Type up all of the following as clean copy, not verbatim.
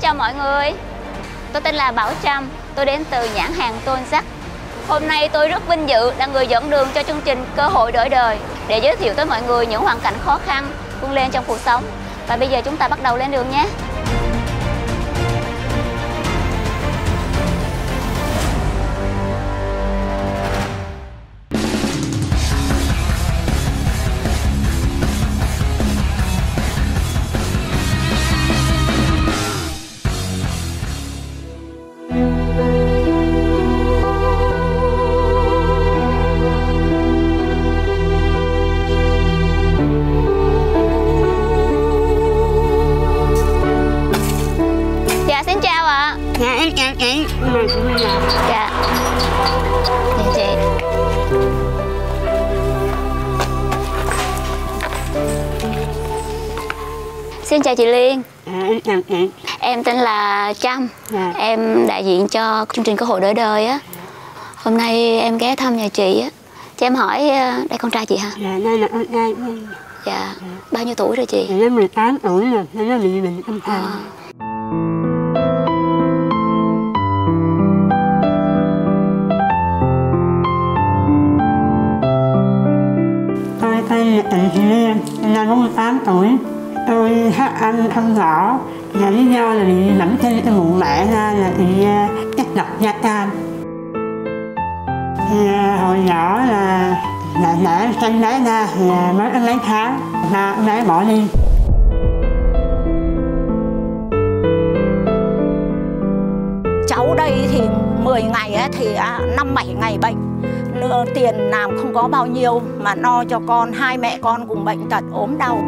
chào mọi người. Tôi tên là Bảo Trâm, tôi đến từ nhãn hàng Tôn Sắc. Hôm nay tôi rất vinh dự là người dẫn đường cho chương trình Cơ hội đổi đời để giới thiệu tới mọi người những hoàn cảnh khó khăn vươn lên trong cuộc sống. Và bây giờ chúng ta bắt đầu lên đường nhé. Xin chào ạ. Dạ em chào chị. Dạ. Dạ chị. Xin chào chị Liên. Em chào chị. Em tên là Trâm. Em đại diện cho chương trình Cơ hội đổi đời á. Hôm nay em ghé thăm nhà chị á. Cho em hỏi, đây con trai chị hả? Dạ đây là con trai. Dạ. Bao nhiêu tuổi rồi chị? Dạ nó 18 tuổi rồi, nó bị bệnh tâm thần. Tôi tên là Trần Thị Liên, năm 48 tuổi. Tôi hát ăn không rõ, và lý do là bị bẩm sinh cái bụng mẹ ra là bị chất độc da cam. Thì hồi nhỏ là mẹ sinh bé ra thì mới có mấy tháng mà bé bỏ đi. Cháu đây thì 10 ngày thì 5-7 ngày bệnh. Tiền làm không có bao nhiêu mà no cho con, hai mẹ con cùng bệnh tật ốm đau.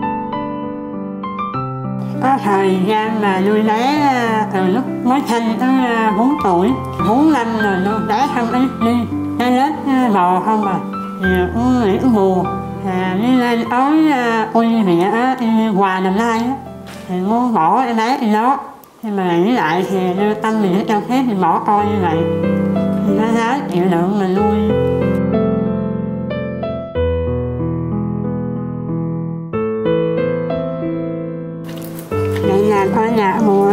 Có thời gian mà nuôi bé từ lúc mới sinh tới 4 tuổi, 4 năm rồi nuôi bé không ít đi, nó lết bò không à, thì cũng nghĩ buồn. Đi lên ói ui mẹ Hòa Đồng Nai á, thì muốn bỏ em bé đi đó, nhưng mà nghĩ lại thì đưa tâm mình cho phép thì bỏ con như vậy, thì nó giá chịu đựng mà nuôi. Đây là con nhà mùa.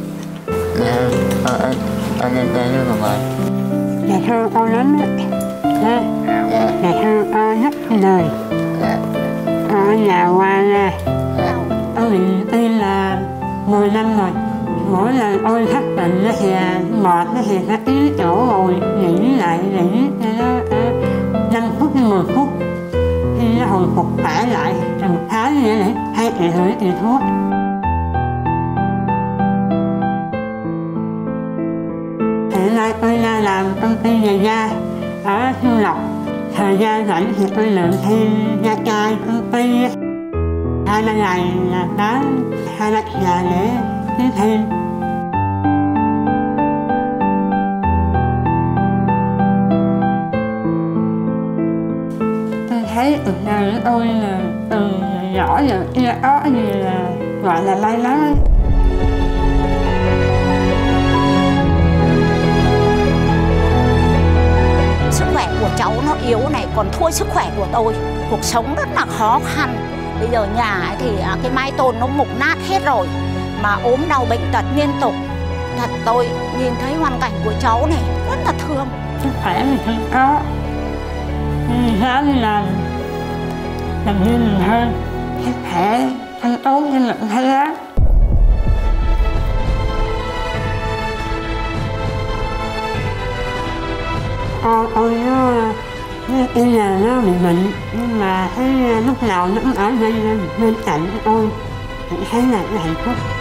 Anh em đây nữa mọi người. Dạ thương con lắm á. Dạ thương con nhất đời. Ở nhà qua ra. Ông bị tin là 10 năm rồi. Mỗi lần ôi thắt bệnh nó thì mệt nó thì nó ý chỗ rồi nghỉ lại nghỉ cho nó 5 phút đến 10 phút. Khi nó hồi phục khỏe lại rồi 1 tháng như vậy hay thì thuốc. Hiện nay tôi ra làm công ty giày da ở Xuân Lộc. Thời gian rảnh thì tôi lượm thêm da chai công ty 2-3 ngày là bán 2-3 giờ để kiếm thêm. Tôi thấy cuộc đời của tôi là từ nhỏ giờ chưa có gì là gọi là may mắn. Sức khỏe của cháu nó yếu này còn thua sức khỏe của tôi. Cuộc sống rất là khó khăn. Bây giờ nhà thì cái mái tôn nó mục nát hết rồi, mà ốm đau bệnh tật liên tục. Thật tôi nhìn thấy hoàn cảnh của cháu này rất là thương. Sức khỏe thì không có, giá đi làm như mình hơn. Sức khỏe không tốt nhưng mà cũng thấy đó. Ôi nó bây giờ nó bị bệnh, nhưng mà thấy lúc nào nó cũng ở bên cạnh tôi, thấy là hạnh phúc.